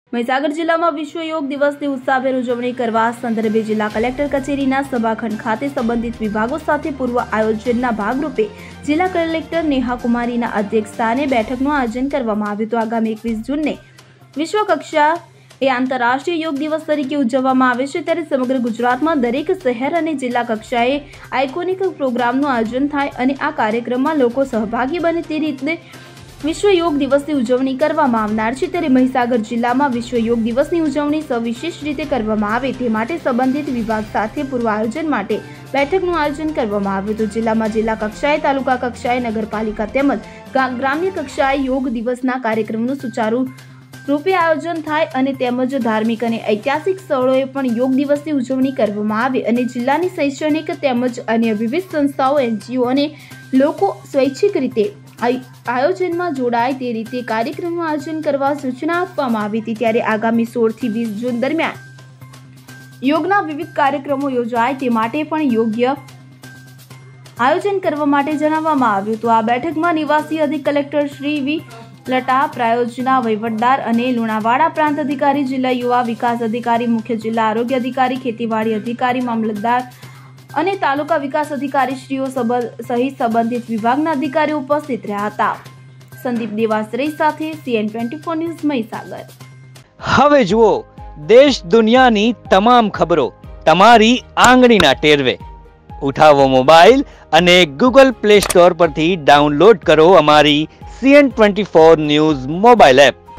મહીસાગર જિલ્લામાં વિશ્વ યોગ દિવસની ઉત્સાહભેર ઉજવણી કરવા સંદર્ભે જિલ્લા કલેક્ટર કચેરીના સભાખંડ ખાતે સંબંધિત વિભાગો સાથે પૂર્વ આયોજનના ભાગરૂપે જિલ્લા કલેક્ટર નેહા કુમારીના અધ્યક્ષસ્થાને બેઠકનું આયોજન કરવામાં આવ્યું હતું। આગામી 21 જૂનને વિશ્વ કક્ષાએ આંતરરાષ્ટ્રીય યોગ દિવસ તરીકે ઉજવવામાં આવે છે, ત્યારે સમગ્ર ગુજરાતમાં દરેક શહેર અને જિલ્લા કક્ષાએ આઇકોનિક પ્રોગ્રામનું આયોજન થાય અને આ કાર્યક્રમમાં લોકો સહભાગી બને તે રીતે વિશ્વ યોગ દિવસની ઉજવણી કરવામાં આવનાર છે। ત્યારે મહીસાગર જિલ્લામાં વિશ્વ યોગ દિવસની ઉજવણી સવિશેષ રીતે કરવામાં આવે તે માટે સંબંધિત વિભાગ સાથે પૂર્વ આયોજન માટે બેઠકનું આયોજન કરવામાં આવ્યું હતું। જિલ્લામાં જિલ્લા કક્ષાએ, તાલુકા કક્ષાએ, નગરપાલિકા તેમજ ગ્રામ્ય કક્ષાએ યોગ દિવસના કાર્યક્રમનું સુચારુ રૂપે આયોજન થાય અને તેમજ ધાર્મિક અને ઐતિહાસિક સ્થળોએ પણ યોગ દિવસની ઉજવણી કરવામાં આવે અને જિલ્લાની શૈક્ષણિક તેમજ અન્ય વિવિધ સંસ્થાઓ, NGO અને લોકો સ્વૈચ્છિક રીતે આયોજનમાં જોડાય તે રીતે કાર્યક્રમનું આયોજન કરવા સૂચના આપવામાં આવી હતી। ત્યારે આગામી 16 થી 20 જૂન દરમિયાન યોગના વિવિધ કાર્યક્રમો યોજાય તે માટે પણ યોગ્ય આયોજન કરવા માટે જણાવવામાં આવ્યું હતું। આ બેઠકમાં નિવાસી અધિક કલેક્ટર શ્રી વી લટા, પ્રાયોજના વહીવટદાર અને લુણાવાડા પ્રાંત અધિકારી, જિલ્લા યુવા વિકાસ અધિકારી, મુખ્ય જિલ્લા આરોગ્ય અધિકારી, ખેતીવાડી અધિકારી, મામલતદાર અને તાલુકા વિકાસ અધિકારીશ્રીઓ સહિત સંબંધિત વિભાગના અધિકારીઓ ઉપસ્થિત રહ્યા હતા। સંદીપ દેવાસરી સાથે CN24 ન્યૂઝ મહીસાગર। હવે જુઓ દેશ દુનિયાની તમામ ખબરો તમારી આંગળીના ટેરવે। ઉઠાવો મોબાઈલ અને Google Play Store પરથી ડાઉનલોડ કરો અમારી CN24 ન્યૂઝ મોબાઈલ એપ।